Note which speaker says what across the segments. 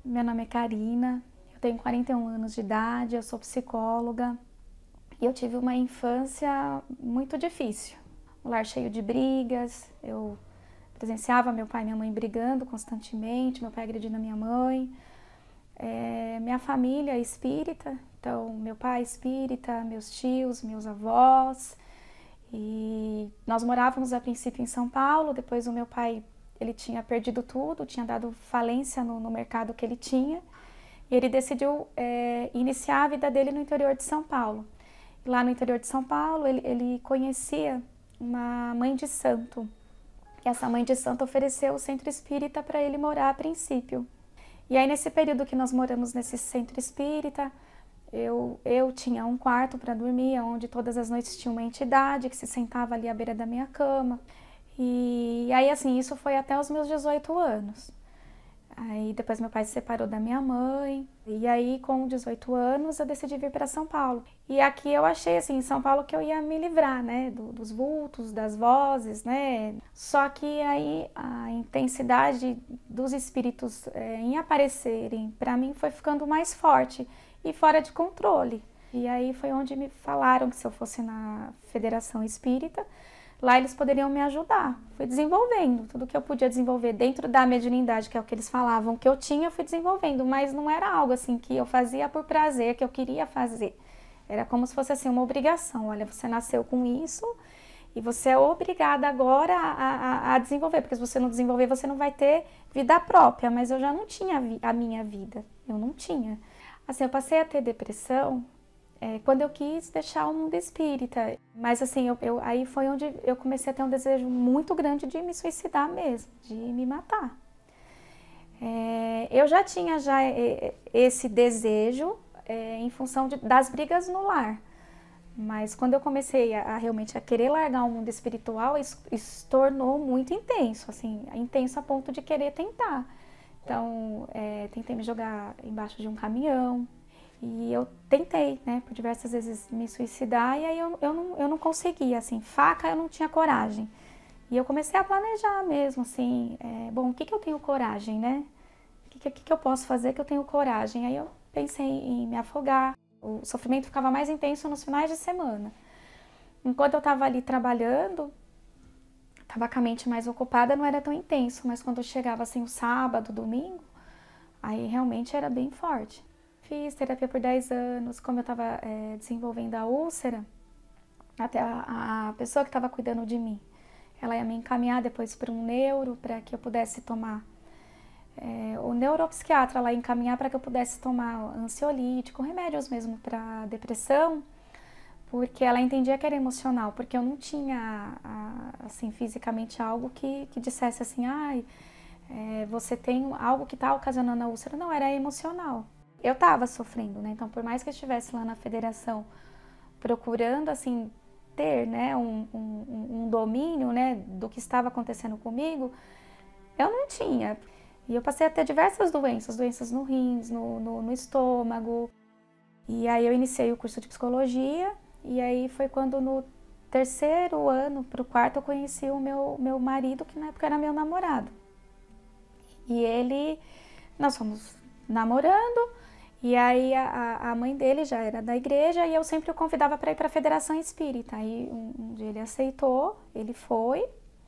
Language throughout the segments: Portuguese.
Speaker 1: Meu nome é Karina, eu tenho 41 anos de idade, eu sou psicóloga e eu tive uma infância muito difícil. Um lar cheio de brigas, eu presenciava meu pai e minha mãe brigando constantemente, meu pai agredindo a minha mãe. Minha família é espírita, então meu pai é espírita, meus tios, meus avós. E nós morávamos a princípio em São Paulo, depois o meu pai ele tinha perdido tudo, tinha dado falência no mercado que ele tinha. E ele decidiu iniciar a vida dele no interior de São Paulo. E lá no interior de São Paulo ele conhecia uma mãe de santo. E essa mãe de santo ofereceu o centro espírita para ele morar a princípio. E aí nesse período que nós moramos nesse centro espírita, eu tinha um quarto para dormir, onde todas as noites tinha uma entidade que se sentava ali à beira da minha cama. E aí assim, isso foi até os meus 18 anos. Aí depois meu pai se separou da minha mãe, e aí com 18 anos eu decidi vir para São Paulo. E aqui eu achei assim, em São Paulo que eu ia me livrar, né, dos vultos, das vozes, né. Só que aí a intensidade dos espíritos em aparecerem para mim foi ficando mais forte e fora de controle. E aí foi onde me falaram que se eu fosse na Federação Espírita, lá eles poderiam me ajudar. Fui desenvolvendo tudo que eu podia desenvolver dentro da mediunidade, que é o que eles falavam que eu tinha, eu fui desenvolvendo, mas não era algo assim que eu fazia por prazer, que eu queria fazer. Era como se fosse assim uma obrigação. Olha, você nasceu com isso e você é obrigada agora a desenvolver, porque se você não desenvolver, você não vai ter vida própria. Mas eu já não tinha a minha vida, eu não tinha. Assim, eu passei a ter depressão quando eu quis deixar o mundo espírita. Mas assim, aí foi onde eu comecei a ter um desejo muito grande de me suicidar mesmo, de me matar. Eu já tinha esse desejo em função das brigas no lar. Mas quando eu comecei realmente a querer largar o mundo espiritual, isso tornou muito intenso, assim, intenso a ponto de querer tentar. Então, tentei me jogar embaixo de um caminhão. E eu tentei, né, por diversas vezes me suicidar, e aí eu não conseguia, assim, faca eu não tinha coragem. E eu comecei a planejar mesmo, assim, bom, o que eu tenho coragem, né? O que eu posso fazer que eu tenho coragem? Aí eu pensei em me afogar. O sofrimento ficava mais intenso nos finais de semana. Enquanto eu estava ali trabalhando, estava com a mente mais ocupada, não era tão intenso, mas quando chegava, assim, o sábado, domingo, aí realmente era bem forte. Fiz terapia por 10 anos, como eu estava desenvolvendo a úlcera, até a pessoa que estava cuidando de mim, ela ia me encaminhar depois para um neuro, para que eu pudesse tomar, o neuropsiquiatra lá ia encaminhar para que eu pudesse tomar ansiolítico, remédios mesmo para depressão, porque ela entendia que era emocional, porque eu não tinha, assim, fisicamente algo que dissesse assim, você tem algo que está ocasionando a úlcera. Não, era emocional. Eu estava sofrendo, né? Então, por mais que eu estivesse lá na federação procurando, assim, ter, né, um domínio, né, do que estava acontecendo comigo, eu não tinha. E eu passei a ter diversas doenças no rins, no estômago. E aí eu iniciei o curso de psicologia, e aí foi quando no terceiro ano para o quarto eu conheci o meu marido, que na época era meu namorado. E nós fomos namorando. E aí a mãe dele já era da igreja e eu sempre o convidava para ir para a Federação Espírita. Aí um dia ele aceitou, ele foi.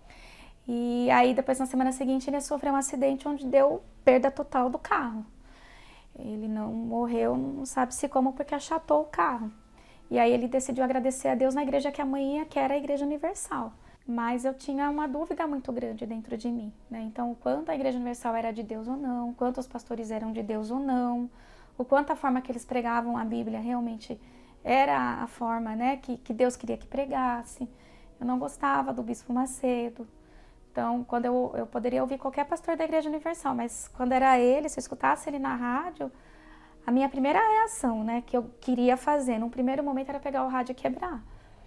Speaker 1: E aí depois na semana seguinte ele sofreu um acidente onde deu perda total do carro. Ele não morreu, não sabe se como, porque achatou o carro. E aí ele decidiu agradecer a Deus na igreja que a mãe ia, que era a Igreja Universal. Mas eu tinha uma dúvida muito grande dentro de mim, né? Então, o quanto a Igreja Universal era de Deus ou não, quanto os pastores eram de Deus ou não, o quanto a forma que eles pregavam a Bíblia realmente era a forma, né, que Deus queria que pregasse. Eu não gostava do Bispo Macedo. Então, quando eu poderia ouvir qualquer pastor da Igreja Universal, mas quando era ele, se eu escutasse ele na rádio, a minha primeira reação, né, que eu queria fazer, num primeiro momento, era pegar o rádio e quebrar.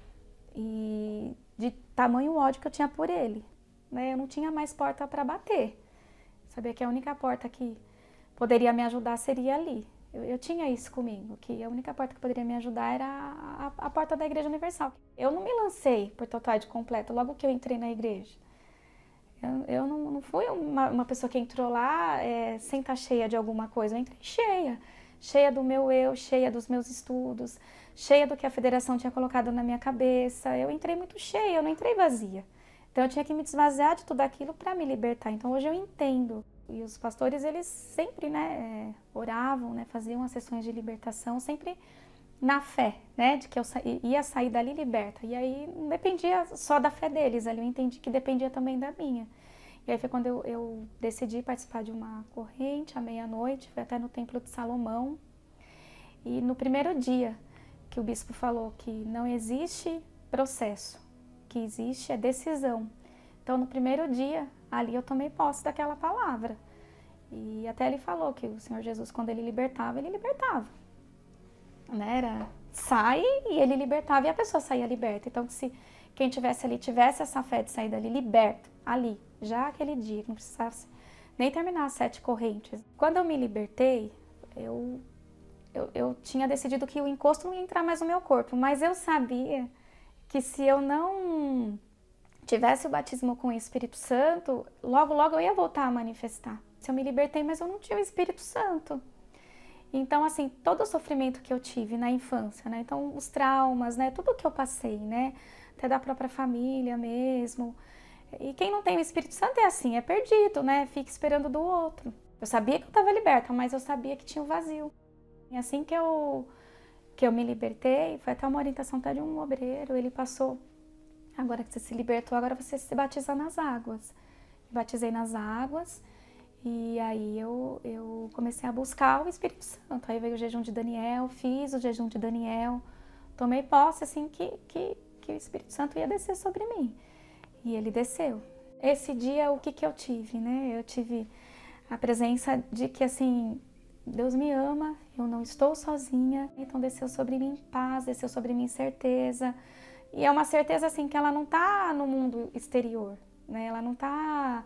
Speaker 1: E de tamanho ódio que eu tinha por ele, né, eu não tinha mais porta para bater. Sabia que a única porta que poderia me ajudar seria ali. Eu tinha isso comigo, que a única porta que poderia me ajudar era a porta da Igreja Universal. Eu não me lancei por total e completo logo que eu entrei na igreja. Eu não fui uma pessoa que entrou lá sem estar cheia de alguma coisa. Eu entrei cheia. Cheia do meu eu, cheia dos meus estudos, cheia do que a federação tinha colocado na minha cabeça. Eu entrei muito cheia, eu não entrei vazia. Então eu tinha que me desvaziar de tudo aquilo para me libertar. Então hoje eu entendo. E os pastores, eles sempre, né, oravam, né, faziam as sessões de libertação, sempre na fé, né, de que eu ia sair dali liberta. E aí não dependia só da fé deles, ali eu entendi que dependia também da minha. E aí foi quando eu decidi participar de uma corrente à meia-noite, foi até no Templo de Salomão. E no primeiro dia que o bispo falou que não existe processo, que existe é decisão. Então no primeiro dia, ali eu tomei posse daquela palavra. E até ele falou que o Senhor Jesus, quando ele libertava, né? Era sai e ele libertava e a pessoa saía liberta. Então se quem tivesse ali tivesse essa fé de sair dali liberta, ali, já aquele dia, que não precisasse nem terminar as 7 correntes. Quando eu me libertei, eu tinha decidido que o encosto não ia entrar mais no meu corpo, mas eu sabia que se eu não tivesse o batismo com o Espírito Santo, logo eu ia voltar a manifestar. Se eu me libertei, mas eu não tinha o Espírito Santo. Então, assim, todo o sofrimento que eu tive na infância, né? Então, os traumas, né? Tudo que eu passei, né? Até da própria família mesmo. E quem não tem o Espírito Santo é assim, é perdido, né? Fica esperando do outro. Eu sabia que eu estava liberta, mas eu sabia que tinha um vazio. E assim que eu me libertei, foi até uma orientação até de um obreiro, ele passou, agora que você se libertou, agora você se batiza nas águas. Me batizei nas águas. E aí eu comecei a buscar o Espírito Santo. Aí veio o jejum de Daniel, fiz o jejum de Daniel, tomei posse assim que o Espírito Santo ia descer sobre mim. E ele desceu. Esse dia o que eu tive, né? Eu tive a presença de que assim, Deus me ama, eu não estou sozinha. Então desceu sobre mim paz, desceu sobre mim certeza. E é uma certeza assim que ela não tá no mundo exterior, né? Ela não tá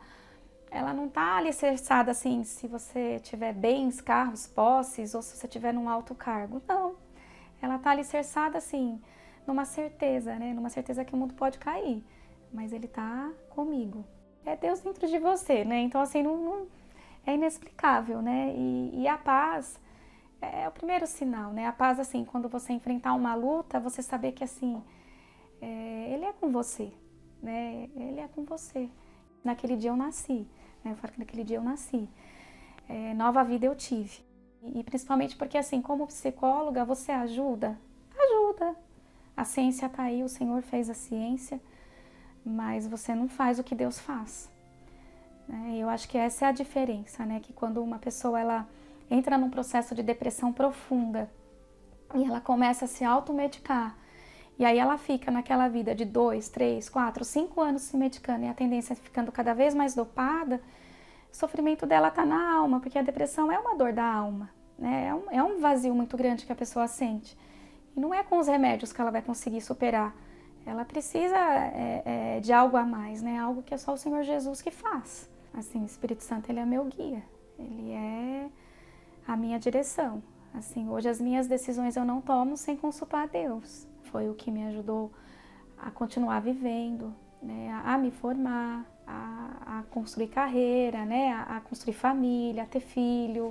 Speaker 1: alicerçada assim, se você tiver bens, carros, posses, ou se você tiver num alto cargo. Não. Ela tá alicerçada assim, numa certeza, né? Numa certeza que o mundo pode cair, mas ele tá comigo. É Deus dentro de você, né? Então assim, não é inexplicável, né? E a paz é o primeiro sinal, né? A paz, assim, quando você enfrentar uma luta, você saber que assim, ele é com você, né? Ele é com você. Naquele dia eu nasci, né? Eu falo que naquele dia eu nasci. Nova vida eu tive. E principalmente porque, assim, como psicóloga, você ajuda? Ajuda. A ciência tá aí, o Senhor fez a ciência, mas você não faz o que Deus faz. Eu acho que essa é a diferença, né? Que quando uma pessoa ela entra num processo de depressão profunda e ela começa a se automedicar, e aí ela fica naquela vida de 2, 3, 4, 5 anos se medicando e a tendência é ficando cada vez mais dopada, o sofrimento dela está na alma, porque a depressão é uma dor da alma, né? É um vazio muito grande que a pessoa sente. E não é com os remédios que ela vai conseguir superar. Ela precisa de algo a mais, né? Algo que é só o Senhor Jesus que faz. Assim, o Espírito Santo, ele é meu guia. Ele é a minha direção. Assim, hoje as minhas decisões eu não tomo sem consultar a Deus. Foi o que me ajudou a continuar vivendo, né? A me formar, a construir carreira, né? A construir família, a ter filho.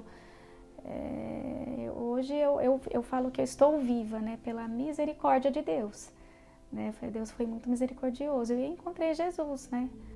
Speaker 1: Hoje eu falo que eu estou viva, né? Pela misericórdia de Deus. Né? Deus foi muito misericordioso. Eu encontrei Jesus, né?